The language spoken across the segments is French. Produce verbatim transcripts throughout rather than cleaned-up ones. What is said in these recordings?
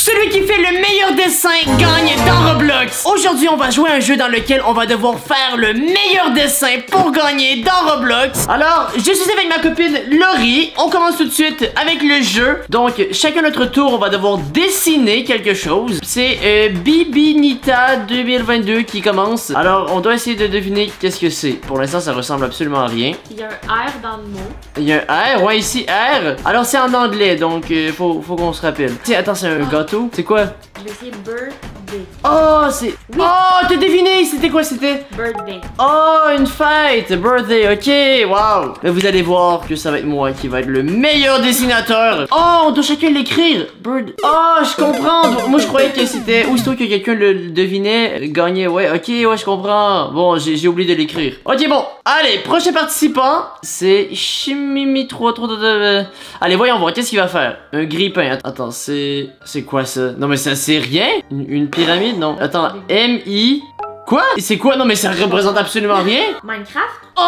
Celui qui fait le meilleur dessin gagne dans Roblox. Aujourd'hui, on va jouer à un jeu dans lequel on va devoir faire le meilleur dessin pour gagner dans Roblox. Alors, je suis avec ma copine Laurie. On commence tout de suite avec le jeu. Donc, chacun notre tour, on va devoir dessiner quelque chose. C'est euh, Bibinita deux mille vingt-deux qui commence. Alors, on doit essayer de deviner qu'est-ce que c'est. Pour l'instant, ça ressemble absolument à rien. Il y a un R dans le mot. Il y a un R, ouais, ici, R. Alors, c'est en anglais, donc euh, faut, faut qu'on se rappelle. Tiens, attends, c'est un Ah. gâteau. C'est quoi? Je vais essayer birthday. Oh, c'est... Oui. Oh, t'as deviné! C'était quoi, c'était? Birthday. Oh, une fête! Birthday, ok, wow! Mais vous allez voir que ça va être moi qui va être le meilleur dessinateur. Oh, on doit chacun l'écrire. Bird... Oh, je comprends! Moi, je croyais que c'était... Aussitôt que quelqu'un le devinait, gagnait. Ouais, ok, ouais, je comprends. Bon, j'ai oublié de l'écrire. Ok, bon. Allez, prochain participant, c'est Chimimi trois trois. Allez, voyons voir, qu'est-ce qu'il va faire? Un grille-pain. Attends, c'est... C'est quoi ça? Non, mais ça, c'est rien? Une, une pyramide? Non. Attends, M I... Quoi? C'est quoi? Non, mais ça représente absolument rien. Minecraft?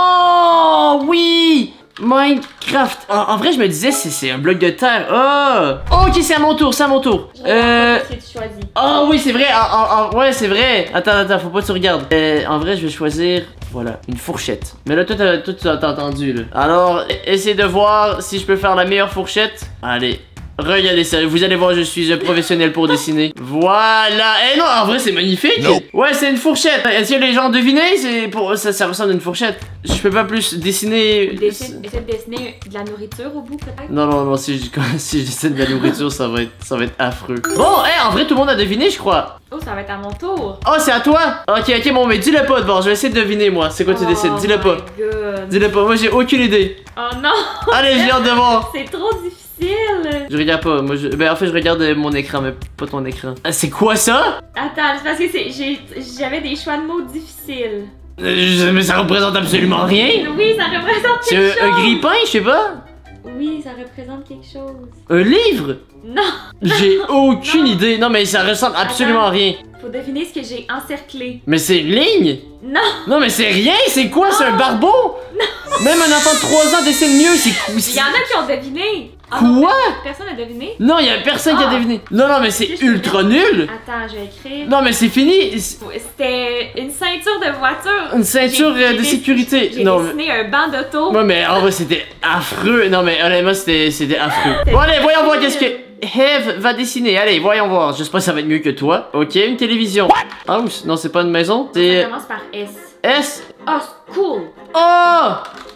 Oh, oui! Minecraft. En, en vrai, je me disais, c'est un bloc de terre. Oh! Oh, ok, c'est à mon tour, c'est à mon tour. Je Euh... regarde pas ce que tu choisis. Oh, oui, c'est vrai. En, en- en- ouais, c'est vrai. Attends, attends, faut pas que tu regardes. Euh, en vrai, je vais choisir... Voilà, une fourchette. Mais là, toi, t'as toi, t'as- t'as entendu, là. Alors, essayez de voir si je peux faire la meilleure fourchette. Allez. Regardez ça, vous allez voir, je suis un professionnel pour dessiner. Voilà. Eh non, en vrai, c'est magnifique. Non. Ouais, c'est une fourchette. Est-ce que les gens devinaient? C'est pour ça, ça ressemble à une fourchette. Je peux pas plus dessiner. Dessine- Essaie de dessiner de la nourriture au bout, peut-être? Non, non, non, si je, si je dessine de la nourriture, ça va être, ça va être affreux. Bon, eh, en vrai, tout le monde a deviné, je crois. Oh, ça va être à mon tour. Oh, c'est à toi? Ok, ok, bon, mais dis-le pas d'abord. Je vais essayer de deviner, moi. C'est quoi tu Oh dessines? Dis-le my pas. God. Dis-le pas. Moi, j'ai aucune idée. Oh non! Allez, j'ai hâte de voir. C'est trop difficile. Je regarde pas. Moi, je... Ben, en fait, je regarde euh, mon écran, mais pas ton écran. Ah, c'est quoi ça? Attends, c'est parce que c'est- j'ai- j'avais des choix de mots difficiles. Euh, je- Mais ça représente absolument rien. Oui, ça représente C'est quelque un, un chose. grille-pain, je sais pas. Oui, ça représente quelque chose. Un livre? Non! J'ai aucune Non. idée. Non, mais ça ressemble absolument à rien. Faut deviner ce que j'ai encerclé. Mais c'est une ligne? Non! Non, mais c'est rien. C'est quoi? C'est un barbeau? Même un enfant de trois ans dessine mieux. C'est quoi? Il y en a qui ont deviné! Ah non, Quoi? personne n'a deviné? Non, y a personne qui a Ah. deviné. Non, non, mais c'est Qu'est-ce que ultra nul. Attends, je vais écrire. Non, mais c'est fini. C'était une ceinture de voiture. Une ceinture J'ai- euh, j'ai de dess- sécurité. J'ai Non, mais... dessiné un banc d'auto. Ouais, mais en vrai, c'était affreux. Non, mais honnêtement, c'était c'était affreux. C'est Bon, allez, voyons voir qu'est-ce que nul. Eve va dessiner. Allez, voyons voir. J'espère que ça va être mieux que toi. Ok, une télévision. House? Non, c'est pas une maison. Ça C'est commence par S. S. Oh, cool! Oh!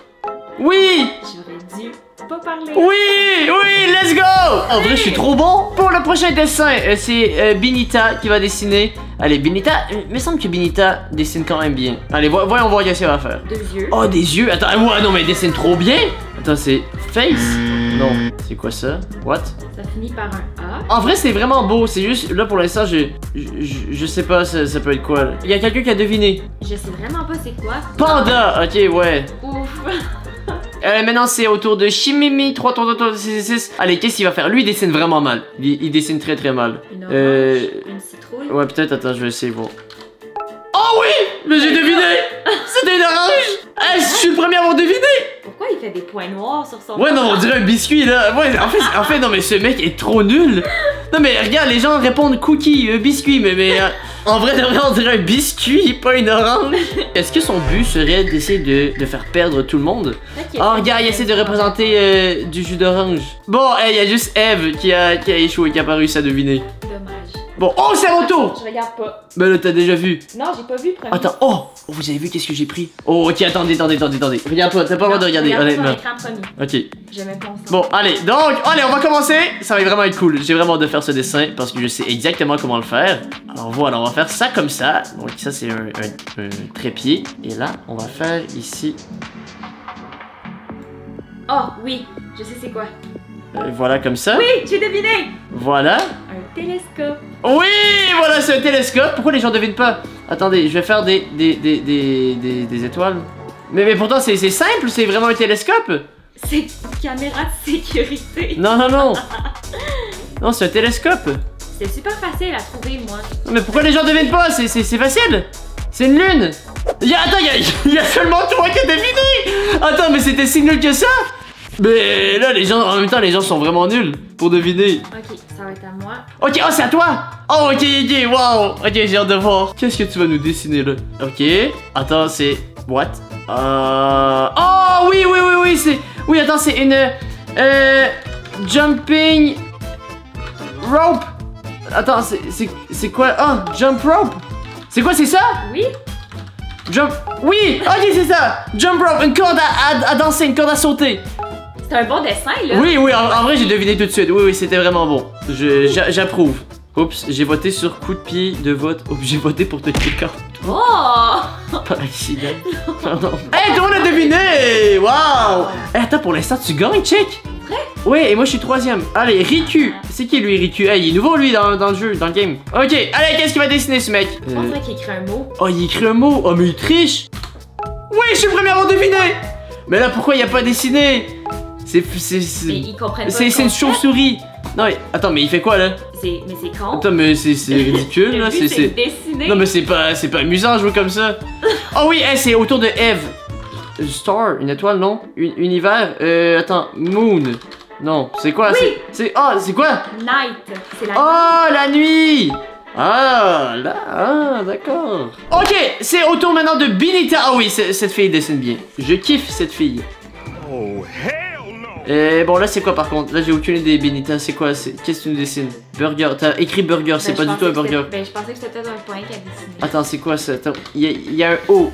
Oui! J'aurais dû pas parler. Oui! Oui! Let's go! En vrai, je suis trop bon. Pour le prochain dessin, euh, c'est euh, Binita qui va dessiner. Allez, Binita, euh, il me semble que Binita dessine quand même bien. Allez, vo- voyons voir qu'est-ce qu'elle va faire. Deux yeux. Oh, des yeux. Attends, ouais, non, mais elle dessine trop bien. Attends, c'est face? Non, c'est quoi ça? What? Ça finit par un A. En vrai, c'est vraiment beau. C'est juste, là, pour l'instant, je, je, je- je sais pas, ça, ça peut être quoi. Là. Il y a quelqu'un qui a deviné. Je sais vraiment pas c'est quoi. Panda! Ok, ouais. Ouf. Euh, maintenant, c'est au tour de Chimimi trois trois trois six six six. Allez, qu'est-ce qu'il va faire? Lui, il dessine vraiment mal. Il, il dessine très très mal. Une orange, Euh, une citrouille. Ouais, peut-être, attends, je vais essayer voir. Oh oui! Mais j'ai deviné! C'était une orange! Eh, je suis le premier à avoir deviné! Pourquoi il fait des points noirs sur son Ouais, non, on dirait un biscuit là. Ouais, en fait, en fait, non, mais ce mec est trop nul. Non, mais regarde, les gens répondent cookie, euh, biscuit, mais, mais euh, en vrai, de vrai, on dirait un biscuit, pas une orange. Est-ce que son but serait d'essayer de, de faire perdre tout le monde? Oh, regarde, il essaie de représenter euh, du jus d'orange. Bon, il y a juste Eve qui a, qui a échoué, qui a pas réussi à deviner. Dommage. Bon, oh, c'est à mon tour! Je regarde pas. Ben là, t'as déjà vu. Non, j'ai pas vu le premier. Attends, oh! Vous avez vu qu'est-ce que j'ai pris? Oh, ok, attendez, attendez, attendez, attendez. Regarde pas, t'as pas le droit de regarder, Regarde honnêtement. sur l'écran premier. Ok. Je mets ton son. Bon, allez, donc, allez, on va commencer. Ça va vraiment être cool. J'ai vraiment hâte de faire ce dessin parce que je sais exactement comment le faire. Alors voilà, on va faire ça comme ça. Donc ça, c'est un, un, un trépied. Et là, on va faire ici. Oh, oui, je sais c'est quoi. Euh, voilà, comme ça. Oui, j'ai deviné. Voilà. Un télescope. Oui, voilà, c'est un télescope. Pourquoi les gens devinent pas? Attendez, je vais faire des, des, des, des, des, des étoiles. Mais, mais pourtant, c'est c'est simple, c'est vraiment un télescope. C'est une caméra de sécurité. Non, non, non. Non, c'est un télescope. C'est super facile à trouver, moi. Non, mais pourquoi les gens devinent pas? C'est c'est- c'est facile. C'est une lune. Il y a, attends, il y a, il y a seulement toi qui as deviné. Attends, mais c'était si nul que ça. Mais là, les gens, en même temps, les gens sont vraiment nuls pour deviner. Ok, ça va être à moi. Ok, oh, c'est à toi. Oh, ok, ok, wow. Ok, j'ai hâte de voir. Qu'est-ce que tu vas nous dessiner là? Ok, attends, c'est... What? Euh... Oh, oui, oui, oui, oui, c'est... Oui, attends, c'est une... Euh... Jumping... Rope. Attends, c'est quoi? Oh, jump rope. C'est quoi, c'est ça? Oui. Jump... Oui, ok, c'est ça. Jump rope, une corde à, à, à danser, une corde à sauter. C'est un bon dessin, là. Oui, oui, en, en vrai, j'ai deviné tout de suite. Oui, oui, c'était vraiment bon. J'approuve. Oups, j'ai voté sur coup de pied de vote. Oups, j'ai voté pour te kick out. Oh! Par accident. Pardon. Hey, tout le monde a deviné! Waouh! Hey, attends, pour l'instant, tu gagnes, check! Vrai? Oui, et moi, je suis troisième. Allez, Riku. C'est qui, lui, Riku? Hey, il est nouveau, lui, dans, dans le jeu, dans le game. Ok, allez, qu'est-ce qu'il va dessiner, ce mec? Je penserais qu'il écrit un mot. Oh, il écrit un mot. Oh, mais il triche. Oui, je suis le premier à avoir deviné. Mais là, pourquoi il a pas dessiné? C'est... Mais ils comprennent pas. C'est une chauve-souris. Non, mais attends, mais il fait quoi, là? Mais c'est con. Attends, mais c'est ridicule, là. C'est c'est dessiné. Non, mais c'est pas, pas amusant de jouer comme ça. Oh oui, hey, c'est autour de Eve. Star, une étoile, non? Un, univers, euh, attends, Moon. Non, c'est quoi? Oui. C'est... Oh, c'est quoi? Night. C'est la Oh, la nuit. Ah, là, ah, d'accord. Ok, c'est au tour maintenant de Binita. Ah oui, cette fille dessine bien. Je kiffe cette fille. Oh, hell no! Et bon, là, c'est quoi par contre? Là, j'ai aucune idée, Benita. C'est quoi? Qu'est-ce que tu nous dessines? Burger. T'as écrit burger, c'est ben, pas du tout un burger. Ben, je pensais que c'était peut-être un point qu'à dessiner. Attends, c'est quoi ça? Il y, y a un O.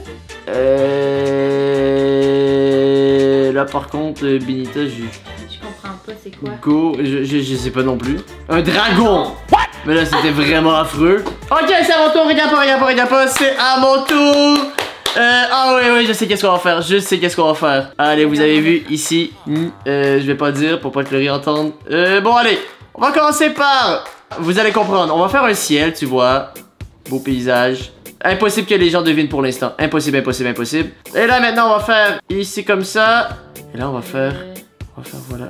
Euh... Là, par contre, Benita, je. Je comprends pas, c'est quoi? Go. Je, je, je sais pas non plus. Un dragon! What? Mais là, c'était vraiment affreux. Ok, c'est à mon tour. Regarde pas, regarde pas, regarde pas. C'est à mon tour. Euh, ah oui, oui, je sais qu'est-ce qu'on va faire. Je sais qu'est-ce qu'on va faire. Allez, vous avez vu ici. Euh, je vais pas dire pour pas que le réentende. Euh, bon, allez. On va commencer par... Vous allez comprendre. On va faire un ciel, tu vois. Beau paysage. Impossible que les gens devinent pour l'instant. Impossible, impossible, impossible. Et là, maintenant, on va faire ici comme ça. Et là, on va faire... On va faire, voilà.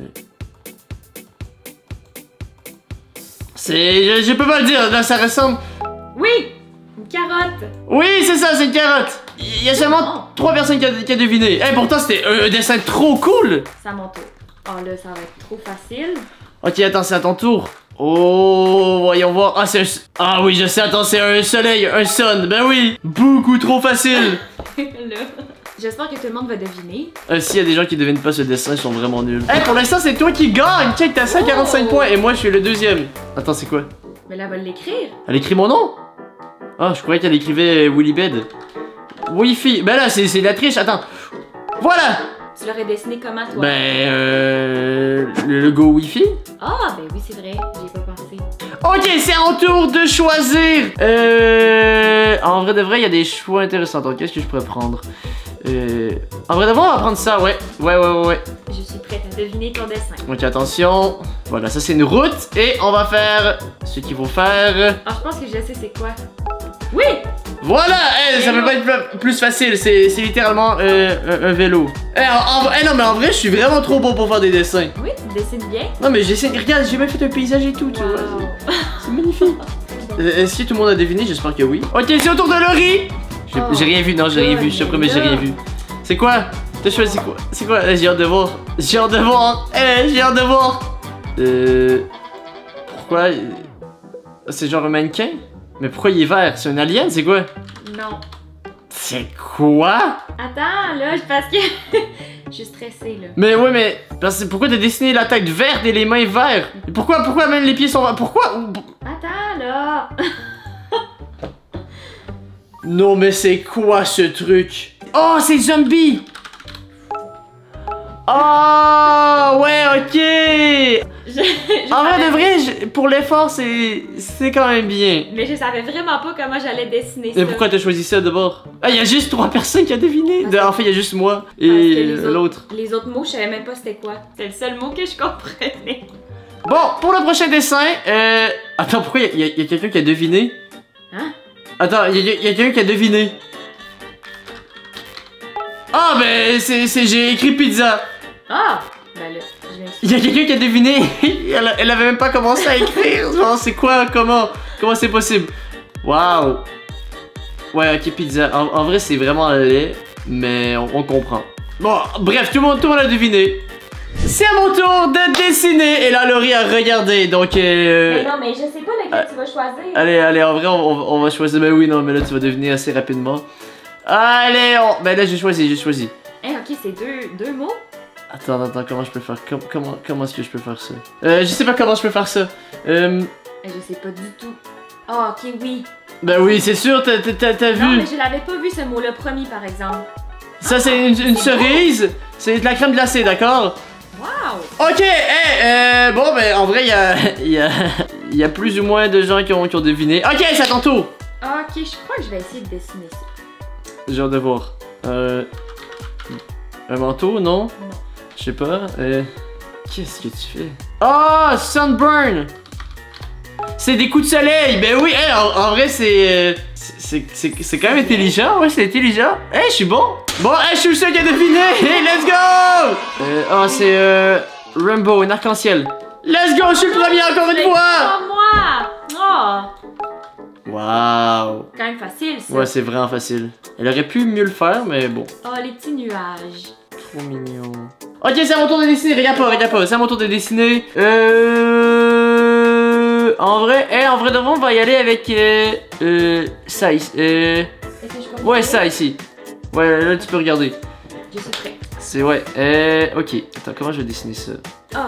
C'est... Je, je peux pas le dire. Là, ça ressemble... Oui! Une carotte! Oui, c'est ça, c'est une carotte! Il y a seulement trois personnes qui ont qui a deviné. Eh, hey, pourtant, c'était un, un dessin trop cool! C'est à mon tour. Oh là, ça va être trop facile. Ok, attends, c'est à ton tour. Oh, voyons voir. Ah, c'est un... Ah oui, je sais, attends, c'est un soleil, un sun. Ben oui! Beaucoup trop facile! Là. J'espère que tout le monde va deviner. Euh, S'il y a des gens qui devinent pas ce dessin, ils sont vraiment nuls. Eh, hey, pour l'instant, c'est toi qui gagne! Check, t'as cent quarante-cinq Oh. points et moi, je suis le deuxième. Attends, c'est quoi? Mais là, elle va l'écrire. Elle écrit mon nom? Ah, je croyais qu'elle écrivait Willy Bed. Wi-Fi. Ben là, c'est la triche. Attends. Voilà. Tu l'aurais dessiné comment, toi? Ben, euh... le logo Wi-Fi. Ah, ben oui, c'est vrai. J'y ai pas pensé. Ok, c'est à mon tour de choisir. Euh... En vrai de vrai, il y a des choix intéressants. Donc, qu'est-ce que je pourrais prendre? Euh... En vrai de vrai, on va prendre ça, ouais. Ouais, ouais, ouais, ouais. Je suis prête à deviner ton dessin. Ok, attention. Voilà, ça c'est une route. Et on va faire ce qu'il faut faire. Ah, je pense que je sais c'est quoi. Oui! Voilà, hey, ça peut pas être plus facile, c'est littéralement euh, un, un vélo. Hey, en, en, hey, non mais en vrai, je suis vraiment trop bon pour faire des dessins. Oui, tu dessines bien. Non mais j'essaie, regarde, j'ai même fait un paysage et tout, tu Wow. vois. C'est magnifique. euh, Est-ce que tout le monde a deviné? J'espère que oui. Ok, c'est au tour de Laurie. J'ai Oh. rien vu, non, j'ai rien vu, je te promets, j'ai rien vu. C'est quoi? T'as choisi quoi? C'est quoi? J'ai hâte de voir. J'ai hâte de voir. Eh, j'ai hâte de voir. Euh... Pourquoi? C'est genre un mannequin? Mais pourquoi il est vert? C'est un alien? C'est quoi? Non. C'est quoi? Attends, là, parce que je suis stressée, là. Mais ouais, mais parce que pourquoi t'as dessiné la tête verte et les mains vertes? Pourquoi, pourquoi même les pieds sont verts? Pourquoi? Attends, là. Non, mais c'est quoi ce truc? Oh, c'est zombie! Oh, ouais, ok! Je, je En vrai savais- de vrai, je- pour l'effort, c'est c'est quand même bien. Mais je savais vraiment pas comment j'allais dessiner ça. Mais pourquoi t'as choisi ça d'abord? Ah, il y a juste trois personnes qui ont deviné. De- en fait, il y a juste moi Parce que et les autres- l'autre. Les autres mots, je savais même pas c'était quoi. C'est le seul mot que je comprenais. Bon, pour le prochain dessin, euh... Attends, pourquoi il y a, y a quelqu'un qui a deviné? Hein? Attends, il y a, y a quelqu'un qui a deviné. Ah, ben, c'est... c'est- j'ai écrit pizza. Ah! Ben là, je viens Il y a quelqu'un qui a deviné. elle, elle avait même pas commencé à écrire. Genre, c'est quoi? Comment? Comment c'est possible? Waouh. Ouais, ok, pizza. En, en vrai, c'est vraiment laid, mais on, on comprend. Bon, bref, tout le monde, tout le monde a deviné. C'est à mon tour de dessiner. Et là, Laurie a regardé. Donc, euh... Mais non, mais je sais pas lequel euh, tu vas choisir. Allez, allez, en vrai, on, on va choisir. Mais oui, non, mais là, tu vas deviner assez rapidement. Allez, on... Ben là, j'ai choisi, j'ai choisi. Eh, ok, c'est deux, deux mots. Attends, attends, comment je peux faire? Com comment comment est-ce que je peux faire ça? Euh, je sais pas comment je peux faire ça. Euh... Je sais pas du tout. Oh, ok, oui. Ben oui, c'est sûr, t'as vu. Non, mais je l'avais pas vu ce mot-là promis, par exemple. Ça, c'est une, une cerise. C'est de la crème glacée, d'accord? Wow! Ok, hey, euh, bon, ben en vrai, il y a, y, a, y a plus ou moins de gens qui ont, qui ont deviné. Ok, c'est à ton tour. Ok, je crois que je vais essayer de dessiner ça. J'ai hâte de voir. Euh, un manteau, non? Non. Je sais pas. Euh, Qu'est-ce que tu fais? Oh, sunburn! C'est des coups de soleil! Ben oui, hey, en, en vrai, c'est. Euh, c'est quand même intelligent, ouais, c'est intelligent. Hey, je suis bon! Bon, hey, je suis le seul qui a deviné! Hey, let's go! Euh, oh, c'est euh. Rainbow, un arc-en-ciel. Let's go, je suis le premier encore une fois! Oh, moi! Oh! Waouh! C'est quand même facile, ça. Ouais, c'est vraiment facile. Elle aurait pu mieux le faire, mais bon. Oh, les petits nuages. Trop mignon. Ok, c'est à mon tour de dessiner. Regarde pas, regarde pas. C'est à mon tour de dessiner. Euh. En vrai, eh, en vrai de vrai, on va y aller avec. Euh. euh ça ici. Euh. Ouais, ça ici. Ouais, là, tu peux regarder. Je suis prêt. C'est ouais. Euh. Ok. Attends, comment je vais dessiner ça? Oh.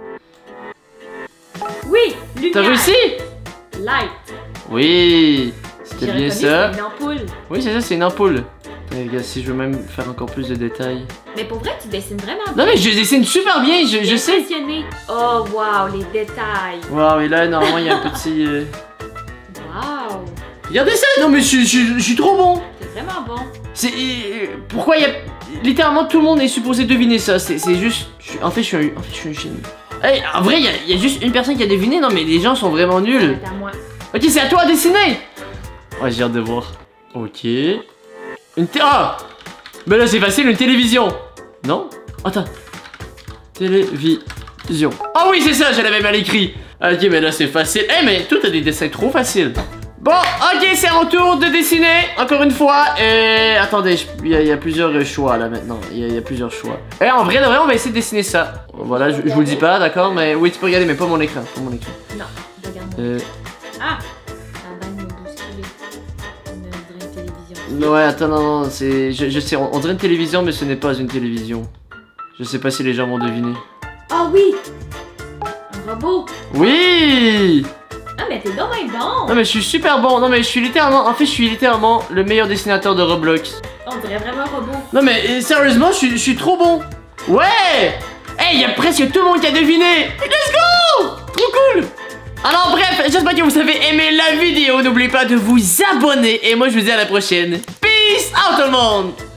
Oui! Lumière! T'as réussi? Light! Oui! C'était bien ça. C'est une ampoule. Oui, c'est ça, c'est une ampoule. Attends, regarde, si je veux même faire encore plus de détails. Mais pour vrai, tu dessines vraiment bien. Non, mais je dessine super bien, je, je sais. Impressionné. Oh, wow, les détails. Waouh, et là, normalement, il y a un petit. Euh... Wow. Regardez ça! Non, mais je, je, je suis trop bon! C'est vraiment bon. C'est. Euh, pourquoi il y a. Littéralement, tout le monde est supposé deviner ça. C'est juste. Je, en fait, je suis un, en fait, je suis un génie. Hey, en vrai, il y, a, y a juste une personne qui a deviné. Non, mais les gens sont vraiment nuls. C'est à moi. Ok, c'est à toi à dessiner! Ouais, j'ai hâte de voir. Ok. Une té. Ah! Ben là, c'est facile, une télévision. Non? Attends. Télévision. Ah oui, c'est ça, je l'avais mal écrit. Ok, mais là, c'est facile. Eh, mais toi, t'as des dessins trop faciles. Bon, ok, c'est à mon tour de dessiner. Encore une fois. Et attendez, il y, y a plusieurs choix là maintenant. Il y, y a plusieurs choix. Et en vrai, de vrai, on va essayer de dessiner ça. Voilà, je, je vous le dis pas, d'accord? Mais oui, tu peux regarder, mais pas mon écran. Pas mon écran. Non, regarde. Euh... Ah! La bague me bousculée. On dirait une télévision. Ouais, attends, non, non, c'est. Je, je sais, on, on dirait une télévision, mais ce n'est pas une télévision. Je sais pas si les gens vont deviner. Oh oui! Un robot! Oui! Ah, mais t'es donc bien bon! Non, mais je suis super bon. Non, mais je suis littéralement. En fait, je suis littéralement le meilleur dessinateur de Roblox. On dirait vraiment un robot. Non, mais euh, sérieusement, je suis, je suis trop bon. Ouais! Hey, il y a presque tout le monde qui a deviné! Let's go! Trop cool! Alors, bref, j'espère que vous avez aimé la vidéo. N'oubliez pas de vous abonner. Et moi, je vous dis à la prochaine. Peace out, tout le monde!